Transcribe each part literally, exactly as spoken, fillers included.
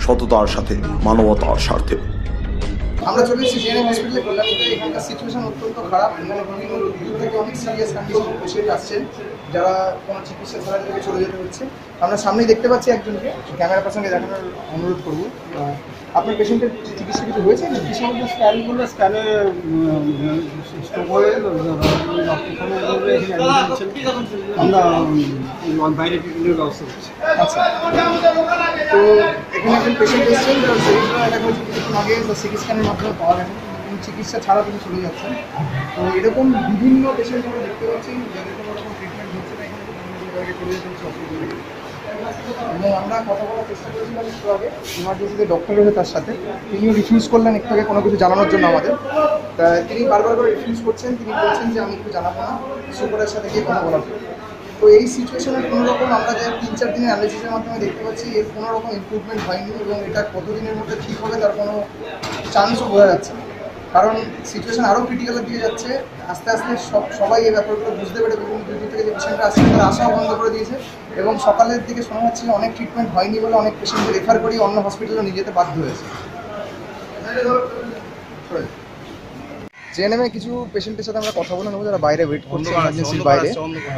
সততার সাথে মানবতার স্বার্থে। আমরা চলে এসেছি জেএনএম হসপিটালে কল্যাণীতে। এখানকার সিচুয়েশন অত্যন্ত খারাপ। এখানে বিভিন্ন দূর থেকে অনেক সিরিয়াস কন্ডিশন পেশেন্ট আসছেন, যারা কোনো চিকিৎসা ছাড়া থেকে চলে যেতে হচ্ছে। আমরা সামনেই দেখতে পাচ্ছি একজনকে, ক্যামেরা পার্সনকে দেখানোর অনুরোধ করবো। আপনার পেশেন্টের চিকিৎসা কিছু হয়েছে? চিকিৎসাগুলো স্ক্যানগুলো স্ক্যানে স্টপ হয়ে আমরা বাইরে ট্রিটমেন্টের ব্যবস্থা করছি। আচ্ছা, তো এখানে একজন পেশেন্ট এসেছেন, যার শরীরটা দেখা হয়েছে কিছুক্ষণ আগে সিটি স্ক্যানের মাধ্যমে পাওয়া গেছে, এবং চিকিৎসা ছাড়া তিনি চলে যাচ্ছেন। তো এরকম বিভিন্ন পেশেন্ট আমরা দেখতে পাচ্ছি যাদের কোনো রকম ট্রিটমেন্ট হচ্ছে না, এখানে বাইরে চলে যেতে হচ্ছে হসপিটালে। এবং আমরা কথা বলার চেষ্টা করেছিলাম একটু আগে, ইমার্জেন্সিতে ডক্টর রয়েছে তার সাথে, তিনিও রিফিউজ করলেন একটু আগে কোনো কিছু জানানোর জন্য আমাদের। তা তিনি বারবার করে রিফিউজ করছেন, তিনি বলছেন যে আমি একটু জানাবো না, সুপারের সাথে গিয়ে কথা বলার জন্য। তো এই সিচুয়েশনের কোনো রকম আমরা যে তিন চার দিনের অ্যানালিসিসের মাধ্যমে দেখতে পাচ্ছি এর কোনো রকম ইমপ্রুভমেন্ট হয়নি, এবং এটা কতদিনের মধ্যে ঠিক হবে তার কোনো চান্সও বোঝা যাচ্ছে না। কারণ সিচুয়েশন আরও ক্রিটিক্যালের দিকে যাচ্ছে। আস্তে আস্তে সব সবাই এই ব্যাপারগুলো বুঝতে পেরে বিভিন্ন দূর থেকে যে পেশেন্টরা আসছে তারা আসাও বন্ধ করে দিয়েছে, এবং সকালের দিকে শোনা যাচ্ছে যে অনেক ট্রিটমেন্ট হয়নি বলে অনেক পেশেন্টকে রেফার করিয়ে অন্য হসপিটালে নিয়ে যেতে বাধ্য হয়েছে। জেএনএমে কিছু পেশেন্টের সাথে আমরা কথা বলে নেবো যারা বাইরে ওয়েট করছে ইমার্জেন্সির বাইরে।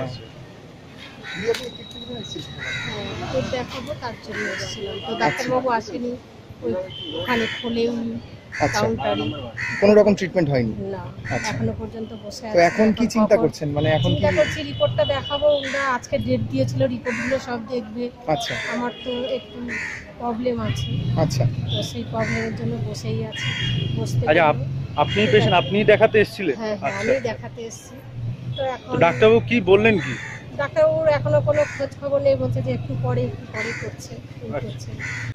দেখাবো তার জন্য এসেছিলাম, তো ডাক্তারবাবু আসেনি, ওইখানে খোলেও কাউন্টারে কোনো রকম ট্রিটমেন্ট হয়নি না, এখনো পর্যন্ত বসে আছে। তো এখন কি চিন্তা করছেন? মানে এখন চিন্তা করছি রিপোর্টটা দেখাবো, ওরা আজকে ডেট দিয়েছিল, রিপোর্টগুলো সব দেখবে। আচ্ছা, আমার তো একটু প্রবলেম আছে, আচ্ছা, তো সেই প্রবলেমের জন্য বসেই আছি। বসতে আচ্ছা, আপনি পেশেন্ট, আপনি দেখাতে এসেছিলেন? হ্যাঁ হ্যাঁ, আমি দেখাতে এসেছি। তো এখন ডাক্তারবাবু কি বললেন? কি ডাক্তারবাবুর এখনো কোনো খোঁজ খবর নেই, বলছে যে একটু পরে একটু পরে করছে করছে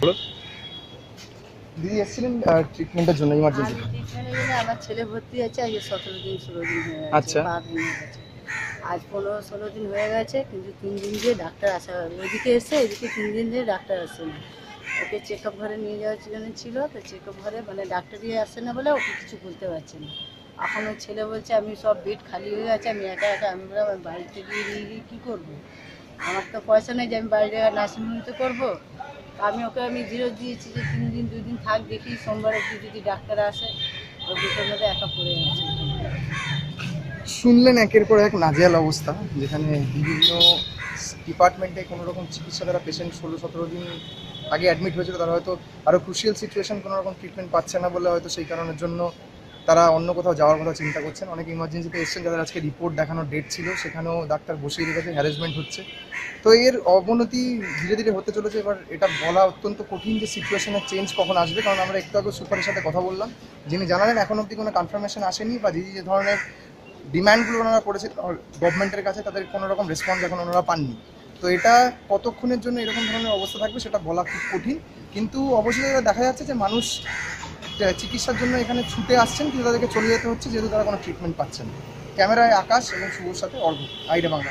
দিদি এসেছিলেন ট্রিটমেন্টের জন্য ইমার্জেন্সি? আমার ছেলে ভর্তি আছে আজকে সতেরো দিন ষোলো দিন হয়ে গেছে। আচ্ছা, পা ভেঙে গেছে, আজ পনেরো ষোলো দিন হয়ে গেছে, কিন্তু তিন দিন দিয়ে ডাক্তার আসা, ওইদিকে এসে এদিকে তিন দিন দিয়ে ডাক্তার আসে না। ওকে চেক আপ ঘরে নিয়ে যাওয়ার জন্য ছিল, তো চেক আপ ঘরে মানে ডাক্তারই আসে না বলে ওকে কিছু বলতে পারছে না। এখন ওই ছেলে বলছে আমি সব বেড খালি হয়ে গেছে, আমি একা একা, আমি বললাম আমি বাড়িতে গিয়ে নিয়ে গিয়ে কী করবো, আমার তো পয়সা নেই যে আমি বাইরে নার্সিংহোমে করবো। আমি ওকে আমি জিরো দিয়েছি যে তিন দিন দুই দিন থাক, দেখি সোমবার অবধি যদি ডাক্তার আসে। ওই দুটোর মধ্যে একা পড়ে আছে। শুনলেন একের পর এক নাজেহাল অবস্থা, যেখানে বিভিন্ন ডিপার্টমেন্টে কোনো রকম চিকিৎসা দ্বারা পেশেন্ট ষোলো সতেরো দিন আগে অ্যাডমিট হয়েছিল, তারা হয়তো আরও ক্রুশিয়াল সিচুয়েশন কোনো রকম ট্রিটমেন্ট পাচ্ছে না বলে হয়তো সেই কারণের জন্য তারা অন্য কোথাও যাওয়ার কথা চিন্তা করছেন। অনেক ইমার্জেন্সিতে এসেছেন যাদের আজকে রিপোর্ট দেখানোর ডেট ছিল, সেখানেও ডাক্তার বসিয়ে রেখেছে, হ্যারাসমেন্ট হচ্ছে। তো এর অবনতি ধীরে ধীরে হতে চলেছে। এবার এটা বলা অত্যন্ত কঠিন যে সিচুয়েশনের চেঞ্জ কখন আসবে, কারণ আমরা একটু আগে সুপারের সাথে কথা বললাম, যিনি জানালেন এখন অবধি কোনো কনফার্মেশন আসেনি, বা যে যে ধরনের ডিম্যান্ডগুলো ওনারা করেছে গভর্নমেন্টের কাছে তাদের কোনো রকম রেসপন্স এখন ওনারা পাননি। তো এটা কতক্ষণের জন্য এরকম ধরনের অবস্থা থাকবে সেটা বলা খুব কঠিন, কিন্তু অবশ্যই দেখা যাচ্ছে যে মানুষ চিকিৎসার জন্য এখানে ছুটে আসছেন, কিন্তু তাদেরকে চলে যেতে হচ্ছে যেহেতু তারা কোনো ট্রিটমেন্ট পাচ্ছেন। ক্যামেরায় আকাশ এবং শুভর সাথে অর্ঘ, আইডা বাংলা।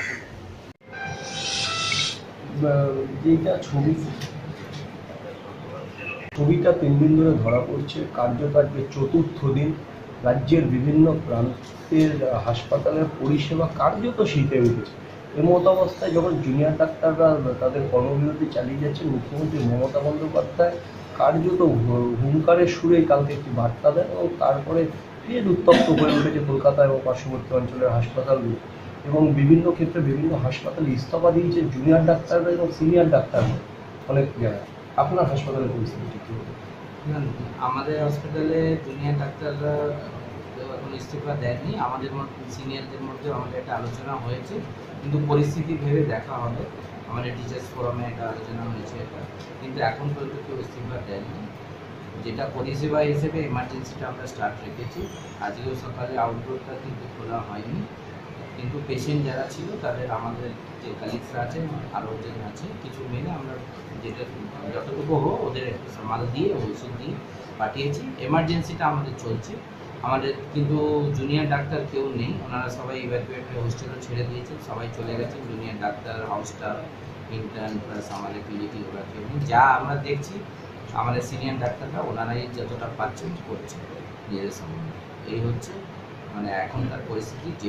যেটা ছবি ছবিটা তিন দিন ধরে ধরা পড়ছে, কার্যত আজকে চতুর্থ দিন। রাজ্যের বিভিন্ন প্রান্তের হাসপাতালের পরিষেবা কার্যত শীতে উঠেছে। এমত অবস্থায় যখন জুনিয়র ডাক্তাররা তাদের কর্মবিরতি চালিয়ে যাচ্ছেন, মুখ্যমন্ত্রী মমতা বন্দ্যোপাধ্যায় কার্যত হুঙ্কারের সুরেই কালকে একটি বার্তা দেন, এবং তারপরে ফের উত্তপ্ত হয়ে উঠেছে কলকাতা এবং পার্শ্ববর্তী অঞ্চলের হাসপাতালগুলো, এবং বিভিন্ন ক্ষেত্রে বিভিন্ন হাসপাতালে ইস্তফা দিয়েছে জুনিয়র ডাক্তাররা এবং সিনিয়র ডাক্তাররা অনেক জায়গায়। আপনার হাসপাতালের পরিস্থিতি কী হবে? আমাদের হসপিটালে জুনিয়র ডাক্তাররা এখন ইস্তফা দেয়নি, আমাদের মধ্যে সিনিয়রদের মধ্যে আমাদের একটা আলোচনা হয়েছে, কিন্তু পরিস্থিতি ভেবে দেখা হবে। আমাদের টিচার্স ফোরামে একটা আলোচনা হয়েছে এটা, কিন্তু এখন পর্যন্ত কেউ ইস্তফা দেয়নি। যেটা পরিষেবা হিসেবে এমার্জেন্সিটা আমরা স্টার্ট রেখেছি, আজকেও সকালে আউটডোরটা কিন্তু খোলা হয়নি, কিন্তু পেশেন্ট যারা ছিল তাদের আমাদের যে কালিগসরা আছে আরও যে আছে কিছু মেনে আমরা যেটা যতটুকু হোক ওদের একটু সামাল দিয়ে ওষুধ দিয়ে পাঠিয়েছি। এমার্জেন্সিটা আমাদের চলছে, আমাদের কিন্তু জুনিয়র ডাক্তার কেউ নেই, ওনারা সবাই ইভ্যাকুয়েট হয়ে হোস্টেলও ছেড়ে দিয়েছেন, সবাই চলে গেছেন। Junior doctor, house staff, intern plus আমাদের পিজিটি ওরা কেউ নেই। যা আমরা দেখছি আমাদের সিনিয়র ডাক্তাররা ওনারাই যতটা পাচ্ছেন করছেন নিজেদের সম্বন্ধে। এই হচ্ছে মানে এখনকার পরিস্থিতি। যে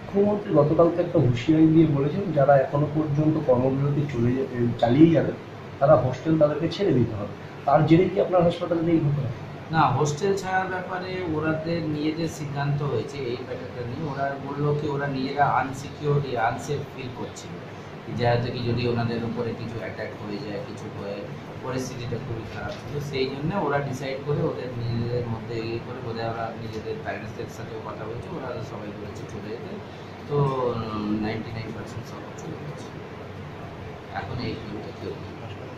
মুখ্যমন্ত্রী গতকালকে একটা হুঁশিয়ারি দিয়ে বলেছেন যারা এখনো পর্যন্ত কর্মবিরতি চলে চালিয়ে যাবে তারা হোস্টেল তাদেরকে ছেড়ে দিতে হবে। তার জেরেই কি আপনার হাসপাতালে এই ঘটনা? না, হোস্টেল ছাড়ার ব্যাপারে ওরাদের নিজেদের সিদ্ধান্ত হয়েছে এই ব্যাপারটা নিয়ে। ওরা বললো কি ওরা নিজেরা আনসিকিউর আনসেফ ফিল করছিল, যেহেতু কি যদি ওনাদের উপরে কিছু অ্যাটাক হয়ে যায়, কিছু হয়ে পরিস্থিতিটা খুবই খারাপ ছিল, সেই জন্য ওরা ডিসাইড করে ওদের নিজেদের মধ্যে ইয়ে করে বোধহয় ওরা নিজেদের প্যারেন্টসদের সাথেও কথা বলছে, ওরা সবাই বলেছে চলে যেতে। তো নাইনটি নাইন পার্সেন্ট সব চলে গেছে। এখন এই ফিল্মটা কেউ নেই।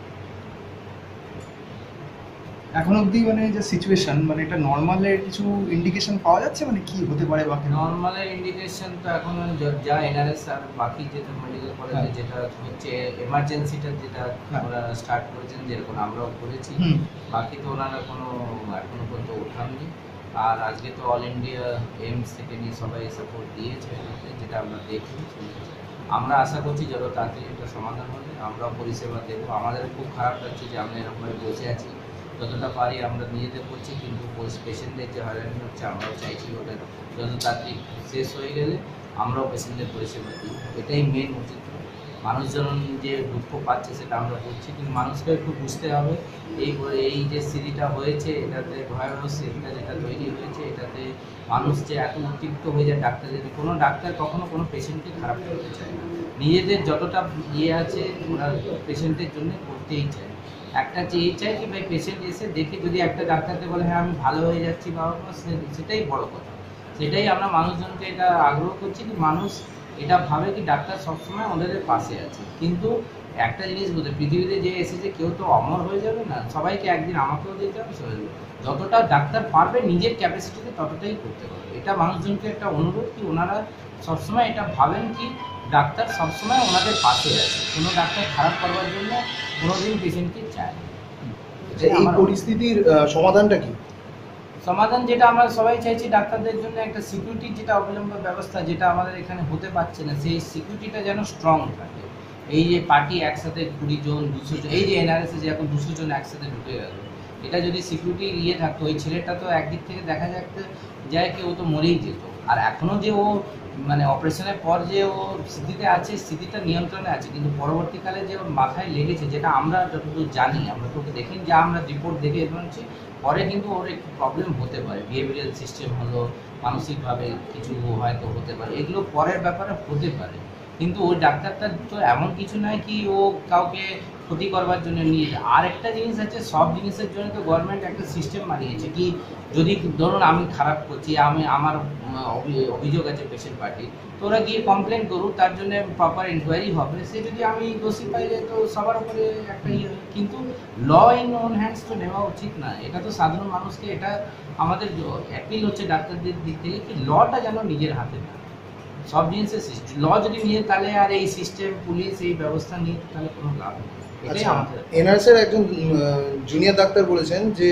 এখন অবধি মানে যে সিচুয়েশন, মানে এটা নর্মালের কিছু ইন্ডিকেশন পাওয়া যাচ্ছে, মানে কি হতে পারে বা নর্মালের ইন্ডিকেশন তো এখন যা এনআরএস আর বাকি যেটা মেডিকেল কলেজে যেটা হচ্ছে এমার্জেন্সিটা যেটা ওরা স্টার্ট করেছেন, যেরকম আমরাও করেছি, বাকি তো ওনারা কোনো এখনো পর্যন্ত ওঠাননি। আর আজকে তো অল ইন্ডিয়া এইমস থেকে নিয়ে সবাই সাপোর্ট দিয়েছে, যেটা আমরা দেখি। আমরা আশা করছি যত তাড়াতাড়ি একটা সমাধান হবে, আমরাও পরিষেবা দেবো। আমাদের খুব খারাপ লাগছে যে আমরা এরকমভাবে বসে আছি, যতটা পারি আমরা নিজেদের করছি, কিন্তু পেশেন্টদের যে হয়রানি হচ্ছে আমরাও চাইছি ওটা যত তাড়াতাড়ি শেষ হয়ে গেলে আমরাও পেশেন্টদের পরিষেবা দিই। এটাই মেন উচিত। মানুষজন যে দুঃখ পাচ্ছে সেটা আমরা বুঝছি, কিন্তু মানুষকে একটু বুঝতে হবে এই এই যে স্মৃতিটা হয়েছে, এটাতে ভয়াবহ স্মৃতিটা যেটা তৈরি হয়েছে, এটাতে মানুষ যে এত উদ্দীপ্ত হয়ে যায় ডাক্তারদের। কোনো ডাক্তার কখনো কোনো পেশেন্টকে খারাপ করতে চায় না, নিজেদের যতটা ইয়ে আছে ওরা পেশেন্টের জন্য করতেই চায়। একটা চেয়ে চাই কি ভাই পেশেন্ট এসে দেখে যদি একটা ডাক্তারকে বলে হ্যাঁ আমি ভালো হয়ে যাচ্ছি বা সেটাই বড় কথা। সেটাই আমরা মানুষজনকে এটা আগ্রহ করছি কি মানুষ এটা ভাবে কি ডাক্তার সবসময় ওদের পাশে আছে। কিন্তু একটা জিনিস বলতে পৃথিবীতে যে এসেছে কেউ তো অমর হয়ে যাবে না, সবাইকে একদিন আমাকেও দিতে হবে। যতটা ডাক্তার পারবে নিজের ক্যাপাসিটিতে ততটাই করতে পারবে। এটা মানুষজনকে একটা অনুরোধ কি ওনারা সবসময় এটা ভাবেন কি ডাক্তার সবসময় ওনাদের পাশে আছে, কোনো ডাক্তার খারাপ করবার জন্য কোনোদিন পেশেন্টকে চায়। এই পরিস্থিতির সমাধানটা কি? সমাধান যেটা আমরা সবাই চাইছি ডাক্তারদের জন্য একটা সিকিউরিটি যেটা অবলম্বন ব্যবস্থা যেটা আমাদের এখানে হতে পারছে না, সেই সিকিউরিটিটা যেন স্ট্রং থাকে। এই যে পার্টি একসাথে কুড়ি জন দুশো জন, এই যে এনআরএসে যে এখন দুশো জন একসাথে ঢুকে গেল, এটা যদি সিকিউরিটি ইয়ে থাকতো ওই ছেলেটা তো একদিক থেকে দেখা যাচ্ছে যায় কি ও তো মরেই যেত। আর এখনও যে ও মানে অপারেশনের পর যে ও স্থিতিতে আছে, স্থিতিটা নিয়ন্ত্রণে আছে, কিন্তু পরবর্তীকালে যে ওর মাথায় লেগেছে যেটা আমরা যতদূর জানি, আমরা তোকে দেখি যা আমরা রিপোর্ট দেখে বলছি, পরে কিন্তু ওর একটু প্রবলেম হতে পারে, বিহেভিয়ারাল সিস্টেম হলো, মানসিকভাবে কিছু হয়তো হতে পারে, এগুলো পরের ব্যাপারে হতে পারে। কিন্তু ওই ডাক্তারটা তো এমন কিছু নয় কি ও কাউকে ক্ষতি করবার জন্য নিয়ে যায়। আর একটা জিনিস আছে, সব জিনিসের জন্য তো গভর্নমেন্ট একটা সিস্টেম বানিয়েছে কি যদি ধরুন আমি খারাপ করছি, আমি আমার অভিযোগ আছে পেশেন্ট পার্টি, তো ওরা গিয়ে কমপ্লেন করুক, তার জন্য প্রপার ইনকোয়ারি হবে, সে যদি আমি দোষী পাইলে তো সবার উপরে একটা ইয়ে। কিন্তু ল ইন ওন হ্যান্ডস তো নেওয়া উচিত না, এটা তো সাধারণ মানুষকে, এটা আমাদের অ্যাপিল হচ্ছে ডাক্তারদের দিক থেকে কি লটা যেন নিজের হাতে না, সব জিনিসের ল যদি নিয়ে তাহলে আর এই সিস্টেম পুলিশ এই ব্যবস্থা নিয়ে তাহলে কোনো লাভ নেই। এটাই আমাদের। এনআরএসের একজন জুনিয়র ডাক্তার বলেছেন যে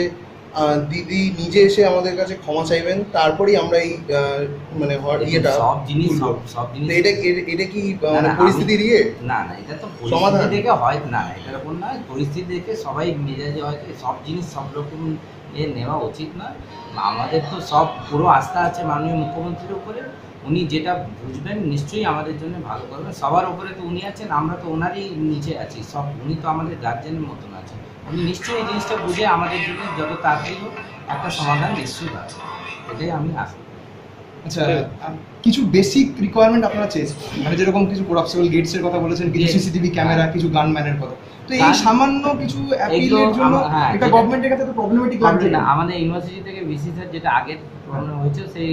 দিদি নিজে এসে আমাদের কাছে ক্ষমা চাইবেন, তারপরেই আমরা এই মানে ইয়েটা সব জিনিস সব জিনিস এটা এটা কি পরিস্থিতির ইয়ে? না না, এটা তো পরিস্থিতি দেখে হয় না, এটার উপর না, পরিস্থিতি দেখে সবাই মেজাজে হয়তো সব জিনিস সব রকম এ নেওয়া উচিত না। আমাদের তো সব পুরো আস্থা আছে মাননীয় মুখ্যমন্ত্রীর উপরে, উনি যেটা বুঝবেন নিশ্চয়ই আমাদের জন্য ভালো করবেন। সবার উপরে তো উনি আছেন, আমরা তো ওনারই নিচে আছি সব, উনি তো আমাদের গার্জেনের মতন আছেন, উনি নিশ্চয়ই এই জিনিসটা বুঝে আমাদের জন্য যত তাড়াতাড়ি হোক একটা সমাধান নিশ্চয়ই পাবে, এটাই আমি আশা করি। আচ্ছা, কিছু বেসিক রিকোয়ারমেন্ট আপনারা চেয়েছেন, মানে যেরকম কিছু কোলাপসেবল গেটসের কথা বলেছেন, কিছু সিসিটিভি ক্যামেরা, কিছু গানম্যানের কথা, তো এই সামান্য কিছু অ্যাপিলের জন্য এটা গভর্নমেন্টের কাছে তো প্রবলেমেটিক লাগছে না? আমাদের ইউনিভার্সিটি থেকে ভিসি স্যার যেটা আগের প্রবলেম হয়েছে, সেই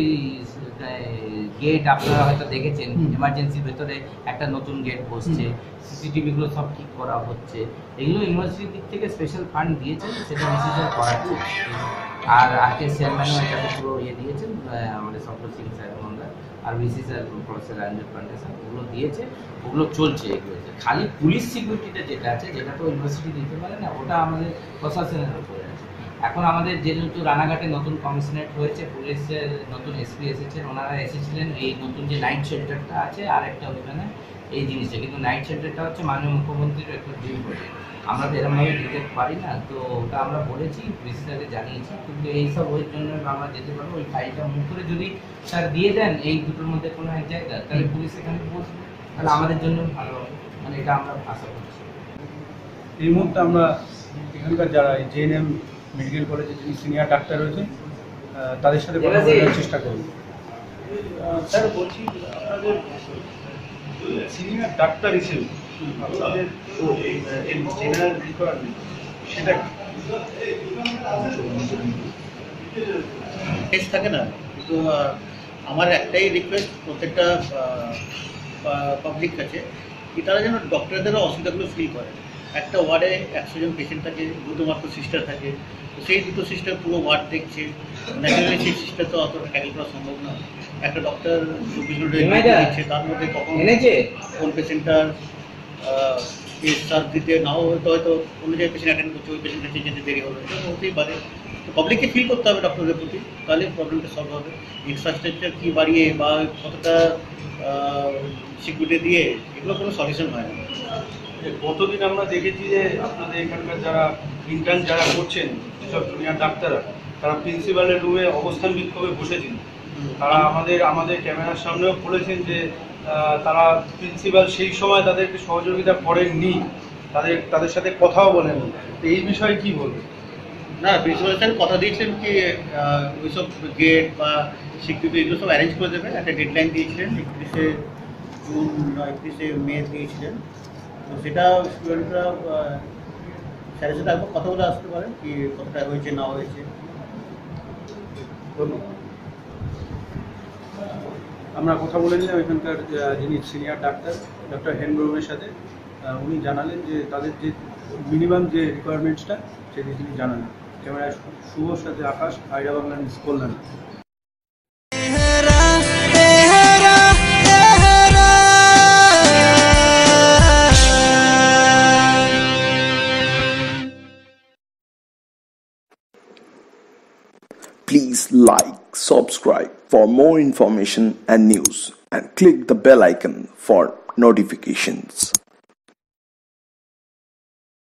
গেট আপনারা হয়তো দেখেছেন, এমার্জেন্সির ভেতরে একটা নতুন গেট বসছে, সিসিটিভিগুলো সব ঠিক করা হচ্ছে, এগুলো ইউনিভার্সিটির দিক থেকে স্পেশাল ফান্ড দিয়েছেন, সেটা ভিসি স্যার করাচ্ছে। আর আজকে চেয়ারম্যানও এটাকে পুরো ইয়ে দিয়েছেন আমাদের সপ্তর সিং স্যার মন্দার, আর VC sir professor Rajendra Pandey sir, ওগুলো দিয়েছে, ওগুলো চলছে এগুলোতে। খালি পুলিশ সিকিউরিটিটা যেটা আছে, যেটা তো ইউনিভার্সিটি দিতে পারে না, ওটা আমাদের প্রশাসনের উপরে আছে। এখন আমাদের যেহেতু রানাঘাটে নতুন কমিশনারেট হয়েছে, পুলিশের নতুন এসপি এসেছেন, ওনারা এসেছিলেন এই নতুন যে নাইট শেল্টারটা আছে আর একটা ওইখানে এই জিনিসটা, কিন্তু নাইট শেল্টারটা হচ্ছে মাননীয় মুখ্যমন্ত্রীর একটা ড্রিম প্রজেক্ট, আমরা তো এরকমভাবে দিতে পারি না, তো ওটা আমরা বলেছি ভিসি স্যারকে জানিয়েছি, কিন্তু এইসব ওই জন্য আমরা যেতে পারবো। ওই ফাইলটা মুখ করে যদি স্যার দিয়ে দেন এই দুটোর মধ্যে কোনো এক জায়গা, তাহলে পুলিশ এখানে বসবে, তাহলে আমাদের জন্য ভালো হবে, মানে এটা আমরা আশা করছি। এই মুহূর্তে আমরা এখানকার যারা জেএনএম মেডিকেল কলেজের যিনি সিনিয়র ডাক্তার রয়েছেন আহ, তাদের সাথে কথা বলার চেষ্টা করব। স্যার বলছি আপনাদের সিনিয়র ডাক্তার হিসেবে আপনাদের জেনারেল রিকোয়ারমেন্ট সেটা টেস্ট থাকে না, কিন্তু আহ, আমার একটাই রিকোয়েস্ট প্রত্যেকটা পাবলিক কাছে কি তারা যেন ডক্টরদেরও অসুবিধাগুলো ফিল করে। একটা ওয়ার্ডে একশো জন পেশেন্ট থাকে, দুটো মাত্র সিস্টার থাকে, তো সেই দুটো সিস্টার পুরো ওয়ার্ড দেখছে। ন্যাচারালি সেই সিস্টার তো অত ট্যাকেল করা সম্ভব না। একটা ডক্টর চব্বিশ ঘন্টা দিচ্ছে, তার মধ্যে কখন কোন পেশেন্টটার সার্ভ দিতে নাও হয়তো হয়তো অন্য জায়গায় পেশেন্ট অ্যাটেন্ড করছে, ওই পেশেন্টটা চেঞ্জ যেতে দেরি হলো, এটা হতেই পারে। তো পাবলিককে ফিল করতে হবে ডক্টরদের প্রতি, তাহলে প্রবলেমটা সলভ হবে। ইনফ্রাস্ট্রাকচার কী বাড়িয়ে বা কতটা সিকিউরিটি দিয়ে এগুলো কোনো সলিউশন হয় না। গতদিন আমরা দেখেছি যে আপনাদের এখানকার যারা ইন্টার্ন যারা করছেন যেসব জুনিয়র ডাক্তাররা, তারা প্রিন্সিপালের রুমে অবস্থান বিক্ষোভে বসেছিল। তারা আমাদের আমাদের ক্যামেরার সামনেও বলেছেন যে আহ, তারা প্রিন্সিপাল সেই সময় তাদেরকে সহযোগিতা করেননি, তাদের তাদের সাথে কথাও বলেননি। তো এই বিষয়ে কী বলবেন? না, প্রিন্সিপাল স্যার কথা দিয়েছিলেন কি ওইসব গেট বা সিকিউরিটি এগুলো সব অ্যারেঞ্জ করে দেবেন। একটা ডেডলাইন দিয়েছিলেন, একত্রিশে জুন একত্রিশে মে দিয়েছিলেন। তো সেটা স্টুডেন্টরা স্যারের সাথে একবার কথা বলে আসতে পারেন কি কতটা হয়েছে না হয়েছে। আমরা কথা বলে নিলাম এখানকার আহ, যিনি সিনিয়র ডাক্তার ডক্টর হেনব্রমের সাথে। আহ, উনি জানালেন যে তাদের যে মিনিমাম যে রিকোয়ারমেন্টসটা সেটি তিনি জানালেন। ক্যামেরায় শুভর সাথে আকাশ, আইডা Bangla news, Kalyan. Please like, subscribe for more information and news, and click the bell icon for notifications.